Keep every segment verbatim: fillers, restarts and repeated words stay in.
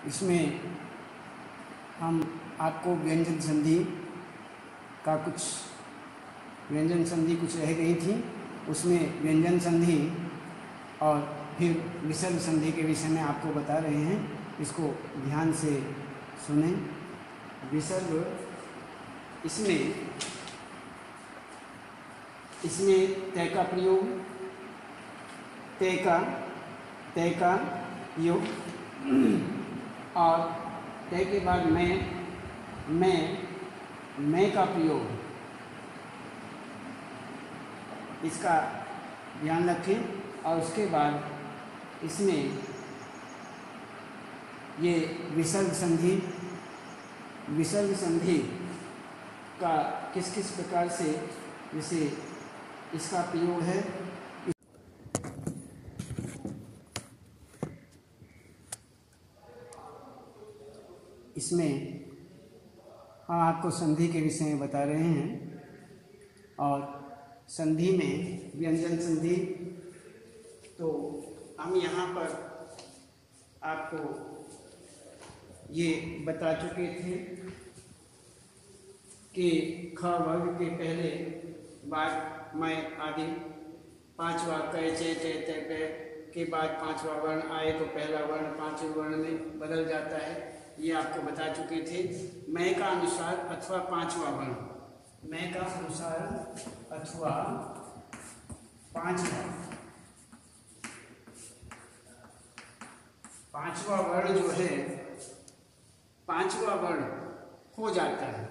इसमें हम आपको व्यंजन संधि का कुछ व्यंजन संधि कुछ रह गई थी, उसमें व्यंजन संधि और फिर विसर्ग संधि के विषय में आपको बता रहे हैं। इसको ध्यान से सुनें। विसर्ग, इसमें इसमें तय का प्रयोग, तय का तय का योग और तय के बाद मैं मैं मैं का प्रयोग, इसका ध्यान रखें। और उसके बाद इसमें ये विसर्ग संधि विसर्ग संधि का किस किस प्रकार से जैसे इसका प्रयोग है। इसमें हम आपको संधि के विषय में बता रहे हैं और संधि में व्यंजन संधि, तो हम यहाँ पर आपको ये बता चुके थे कि ख वर्ग के पहले बाद मैं आदि पांचवा कै चे टे ते पे के बाद पांचवा वर्ण आए तो पहला वर्ण पांचवें वर्ण में बदल जाता है, ये आपको बता चुके थे। मैं का अनुसार अथवा पांचवा वर्ण, मैं का अनुसार अथवा पांचवा पांचवा वर्ण जो है पांचवा वर्ण हो जाता है।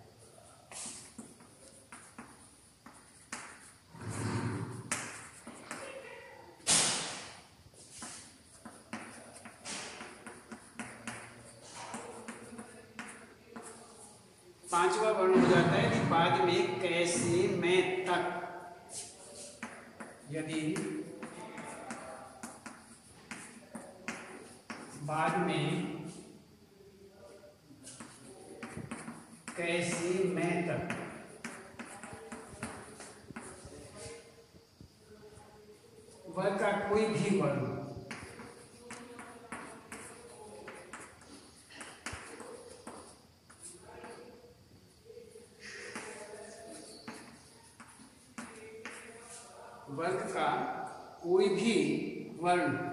पांचवा वर्ण हो जाता है कि बाद में कैसे मैं तक, यदि बाद में कैसे मैं तक वर्ग का कोई भी वर्ण वर्ग का कोई भी वर्ण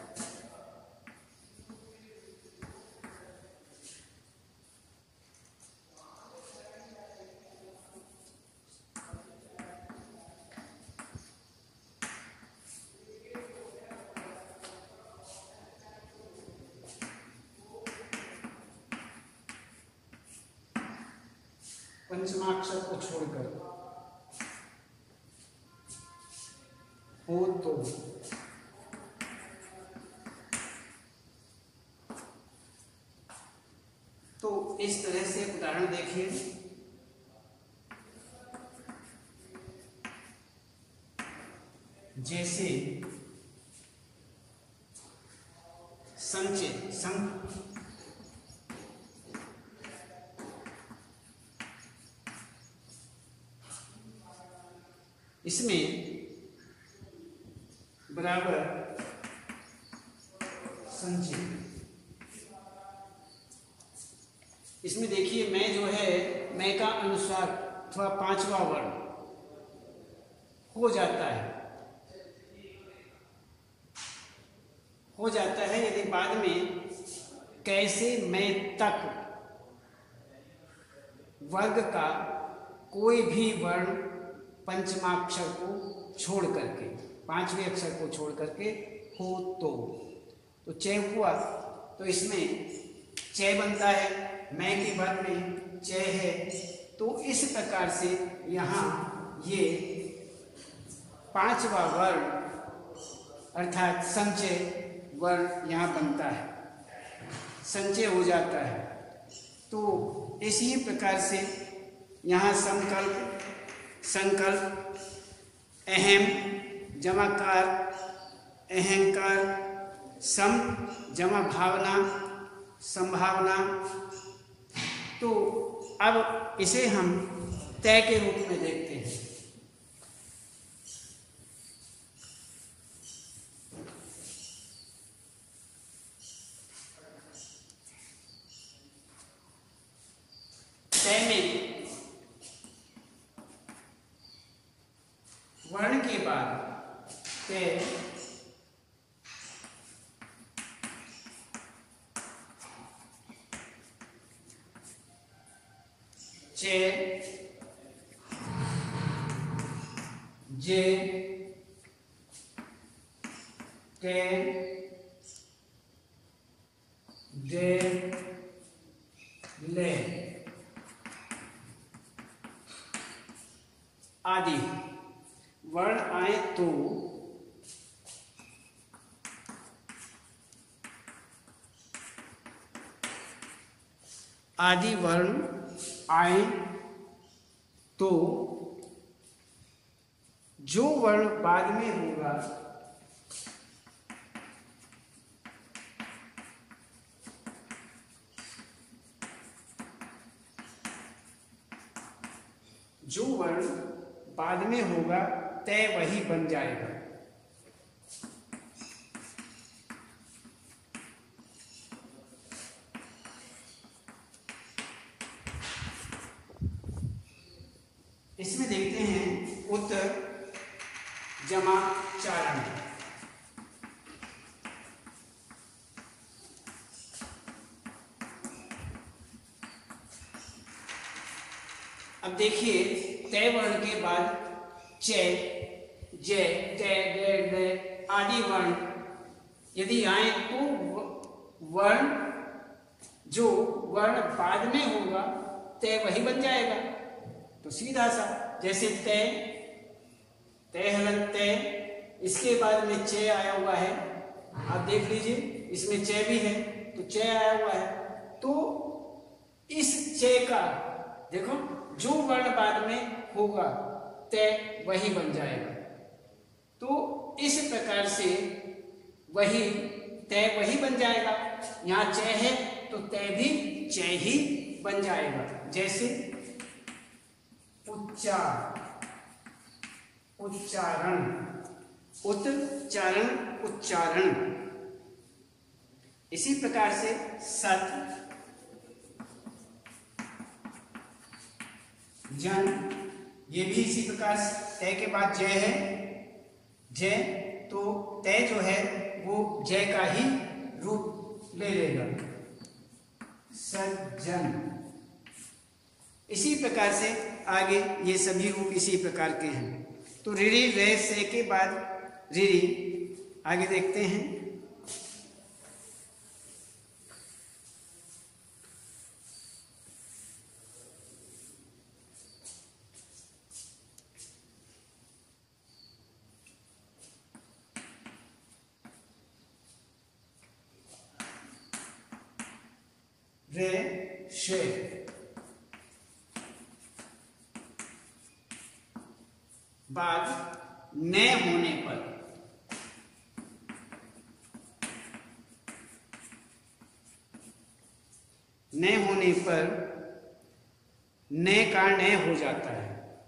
पंचमाक्षर को छोड़कर हो तो तो इस तरह से उदाहरण देखिए। जैसे संचय सं इसमें बराबर संचय, इसमें देखिए मैं जो है मैं का अनुसार अथवा पांचवा वर्ण हो जाता है हो जाता है यदि बाद में कैसे मैं तक वर्ग का कोई भी वर्ण पंचमाक्षर को छोड़ करके, पांचवें अक्षर को छोड़ करके हो तो तो चय हुआ, तो इसमें चय बनता है, मैं के बाद में चय है। तो इस प्रकार से यहाँ ये पांचवा वर्ण अर्थात संचय वर्ण यहाँ बनता है, संचय हो जाता है। तो इसी प्रकार से यहाँ संकल्प संकल्प अहम जमाकार अहंकार सम जमा भावना संभावना, तो अब इसे हम तय के रूप में देखते हैं। चे, जे, के, दे, ले आदि वर्ण आए तो आदि वर्ण आए तो जो वर्ण बाद में होगा जो वर्ण बाद में होगा तय वही बन जाएगा। इसमें देखते हैं उत्तर जमा चारण। अब देखिए तय वर्ण के बाद चे, जे, ते, डे, डे आदि वर्ण यदि आए तो वर्ण जो वर्ण बाद में होगा तय वही बन जाएगा। तो सीधा सा जैसे तय, तय हलन तय, इसके बाद में चे आया हुआ है, आप देख लीजिए इसमें चे भी है तो चे आया हुआ है। तो इस चे का देखो जो वर्ण बाद में होगा तय वही बन जाएगा। तो इस प्रकार से वही तय वही बन जाएगा। यहाँ चे है तो तय भी चे ही बन जाएगा। जैसे उच्चार, उच्चारण, उच्चारण, उच्चारण। इसी प्रकार से सत, जन, ये भी इसी प्रकार तय के बाद जय है, जय तो तय जो है वो जय का ही रूप ले लेगा, सज्जन। इसी प्रकार से आगे ये सभी रूप इसी प्रकार के हैं। तो ऋरी रे से के बाद ऋरी आगे देखते हैं। रे शे बाद न होने पर न होने पर न का न हो जाता है।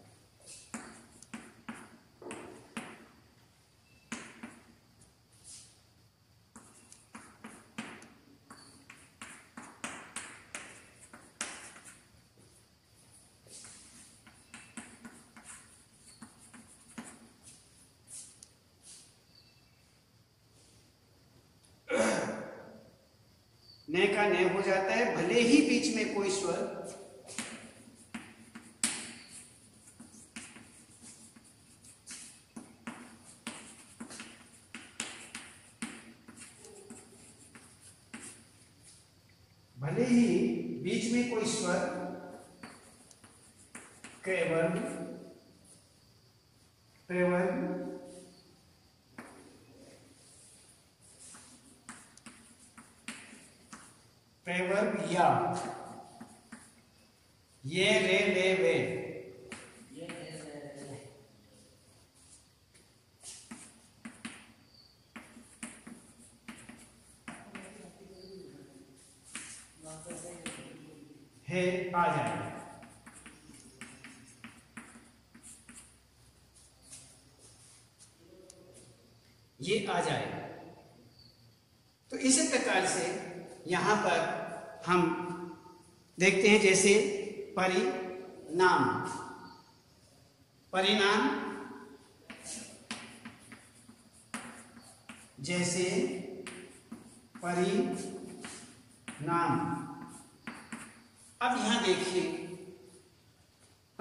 न का न हो जाता है भले ही बीच में कोई स्वर भले ही बीच में कोई स्वर कैवर्ण, प्रवर्ण, प्रवर्ग या ये रे ले वे है आ जाएगा। ये आ जाएगा। तो इसी प्रकार से यहां पर हम देखते हैं जैसे परिणाम, परिणाम जैसे परिणाम। अब यहां देखिए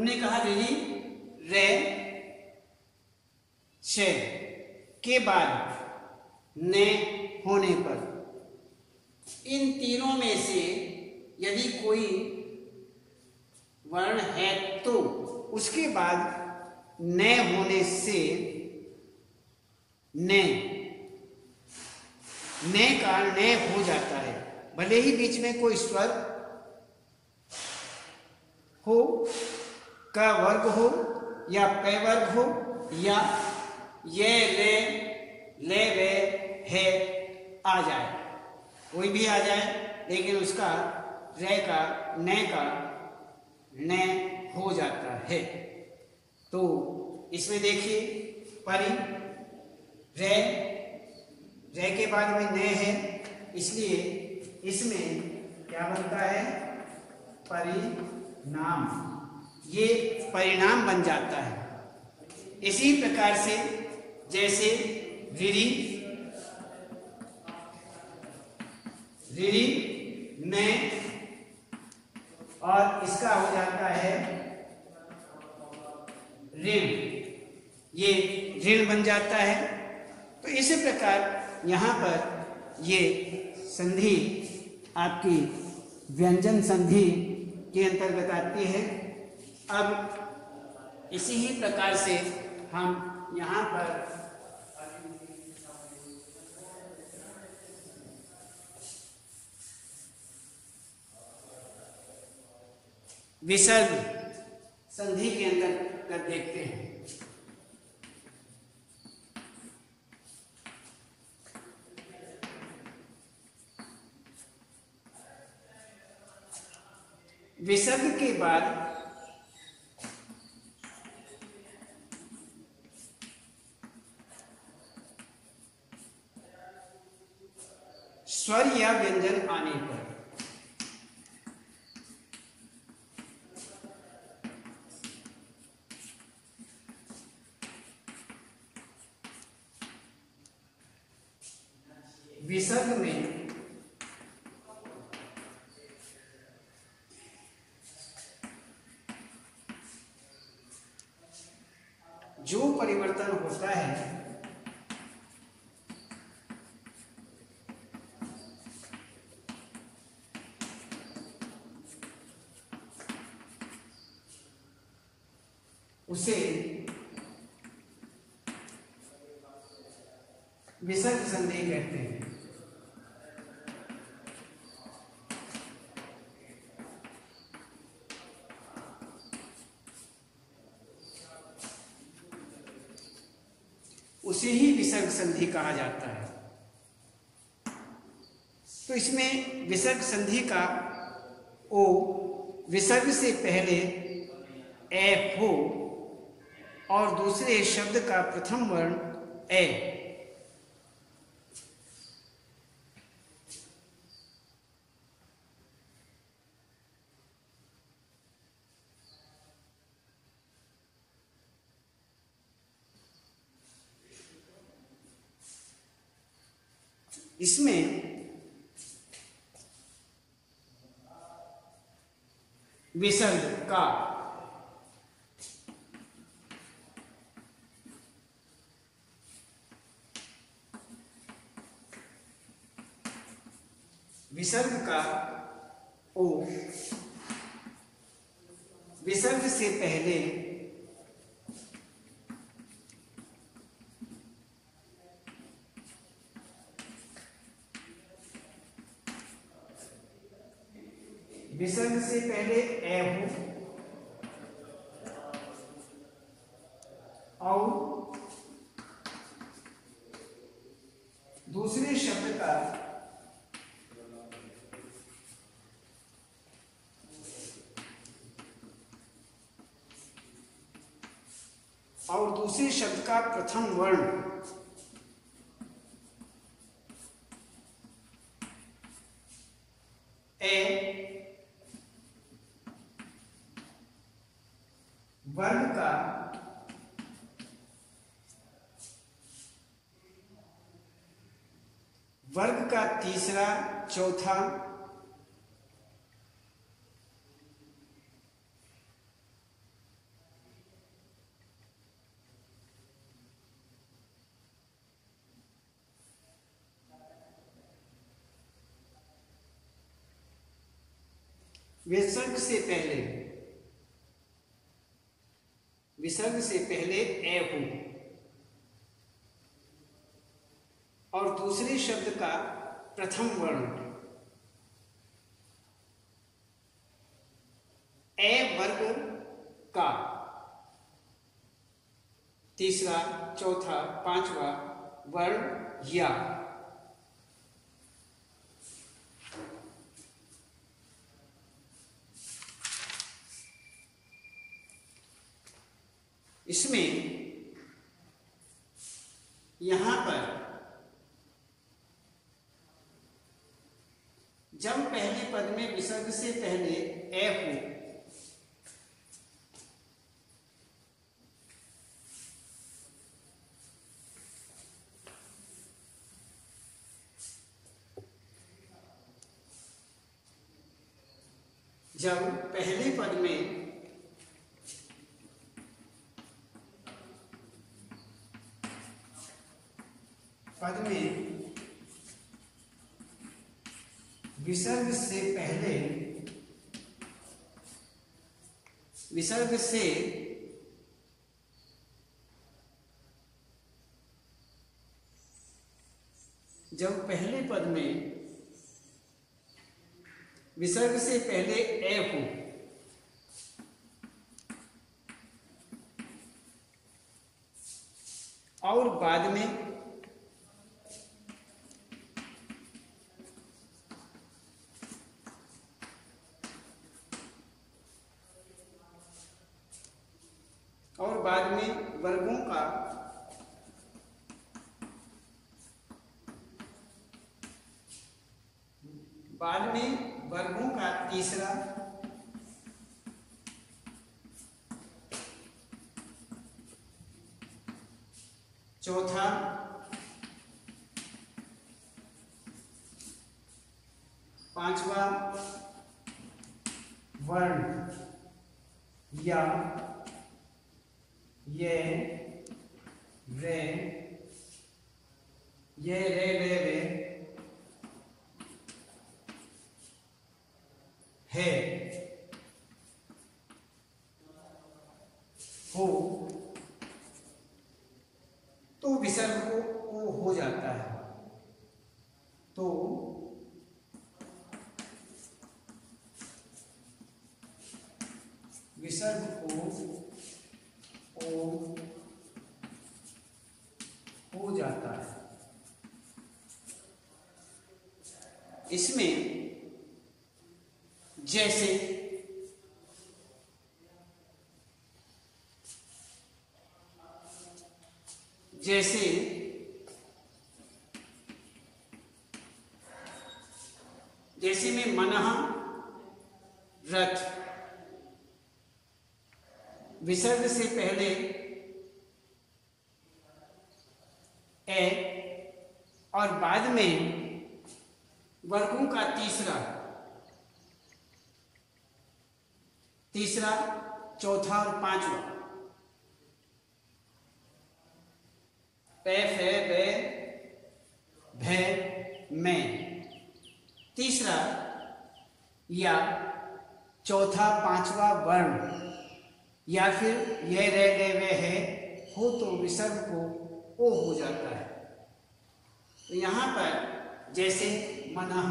हमने कहा रिरी रे शे के बाद ने होने पर इन तीनों में से यदि कोई वर्ण है तो उसके बाद ने होने से ने ने का ने हो जाता है, भले ही बीच में कोई स्वर हो, का वर्ग हो या पै वर्ग हो या ये ले ले वे है आ जाए, कोई भी आ जाए, लेकिन उसका रे का ने का ने हो जाता है। तो इसमें देखिए परि रे रे के बाद में ने है, इसलिए इसमें क्या बनता है परिणाम, ये परिणाम बन जाता है। इसी प्रकार से जैसे रिरी रिरी ने और इसका हो जाता है ऋण, ये ऋण बन जाता है। तो इसी प्रकार यहाँ पर ये संधि आपकी व्यंजन संधि के अंतर्गत आती है। अब इसी ही प्रकार से हम यहाँ पर विसर्ग संधि के अंतर्गत देखते हैं। विसर्ग के बाद स्वर या व्यंजन आने पर विसर्ग में जो परिवर्तन होता है उसे विसर्ग संधि कहते हैं। उसे ही विसर्ग संधि कहा जाता है। तो इसमें विसर्ग संधि का ओ विसर्ग से पहले ए हो और दूसरे शब्द का प्रथम वर्ण ए, इसमें विसर्ग का विसर्ग का ओ विसर्ग से पहले विसर्ग से पहले ए हो और दूसरे शब्द का और दूसरे शब्द का प्रथम वर्ण ए वर्ग का वर्ग का तीसरा चौथा विसर्ग से पहले विसर्ग से पहले ए हो और दूसरे शब्द का प्रथम वर्ण ए वर्ग का तीसरा, चौथा, पांचवा वर्ण या इसमें यहां पर जब पहले पद में विसर्ग से पहले ए हो जब पहले पद में पद में विसर्ग से पहले विसर्ग से जब पहले पद में विसर्ग से पहले ए हो और बाद में और बाद में वर्गों का बाद में वर्गों का तीसरा, चौथा, पांचवा वर्ण या ये रे ये रे रे रे है हो तो विसर्ग को ओ हो जाता है। तो विसर्ग को ओ हो जाता है। इसमें जैसे जैसे जैसे में मनः रथ विसर्ग से पहले ए और बाद में वर्गों का तीसरा तीसरा चौथा और पांचवा पे फे बे भे में तीसरा या चौथा पांचवा वर्ण या फिर ये रे रे वे है हो तो विसर्ग को ओ हो जाता है। तो यहां पर जैसे मनः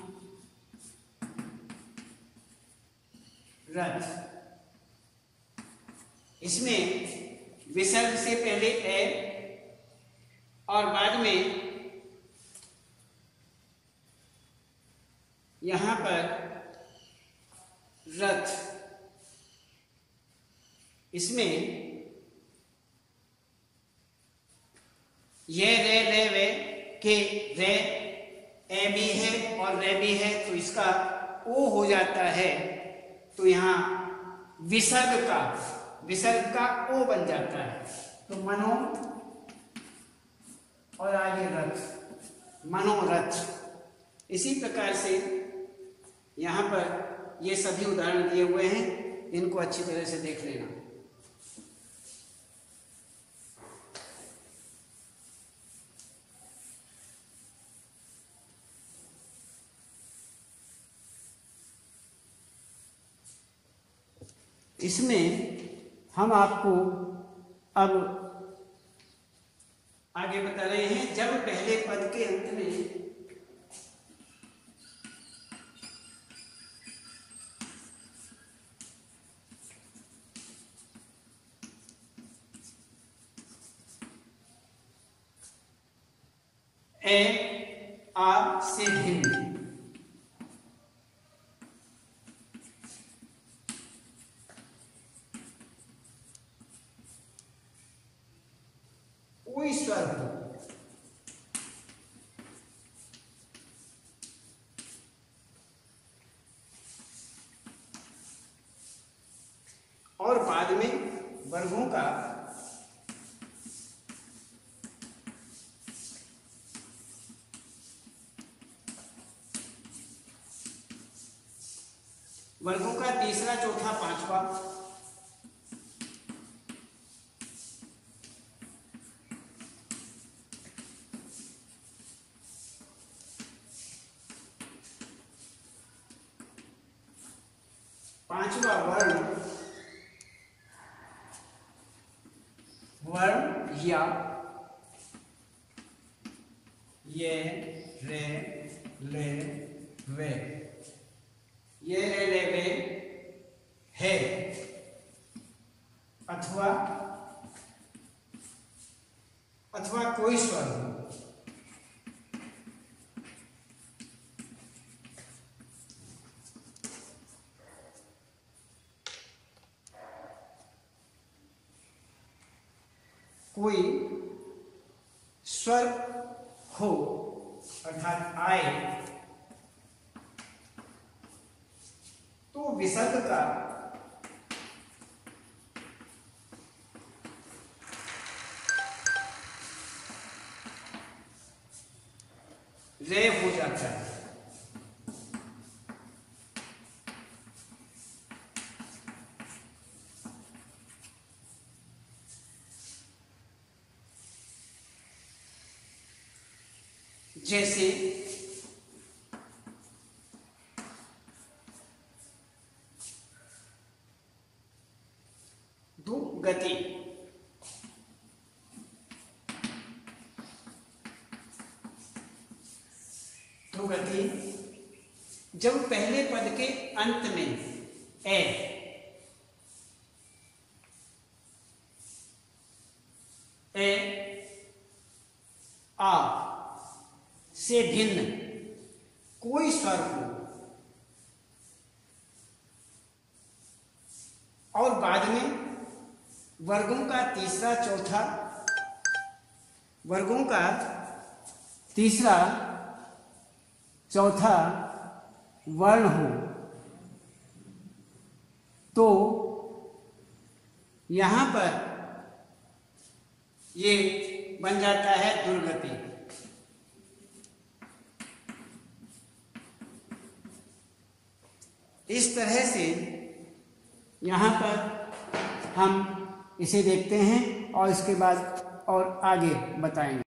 रथ इसमें विसर्ग से पहले ए और बाद में यहां पर रथ इसमें ये रे रे वे के रे ए भी है और रे भी है तो इसका ओ हो जाता है। तो यहां विसर्ग का विसर्ग का ओ बन जाता है। तो मनो और आगे रथ मनोरथ। इसी प्रकार से यहां पर ये सभी उदाहरण दिए हुए हैं, इनको अच्छी तरह से देख लेना। इसमें हम आपको अब आगे बता रहे हैं, जब पहले पद के अंत में ए आ से भिन्न कोई स्वर हो, और बाद में वर्गों का वर्गों का तीसरा, चौथा, पांचवा, पांचवा वर्ण वर्ण या ये रे ले वे, ये रे ले वे है, अथवा अथवा कोई स्वर हो। कोई स्वर हो अर्थात आए तो विसर्ग का रे हो जाता है। जैसे दुगति, दुगति जब पहले पद के अंत में ए ए आ से भिन्न कोई स्वर हो और बाद में वर्गों का तीसरा, चौथा, वर्गों का तीसरा, चौथा वर्ण हो तो यहां पर ये बन जाता है दुर्गति। इस तरह से यहाँ पर हम इसे देखते हैं और इसके बाद और आगे बताएंगे।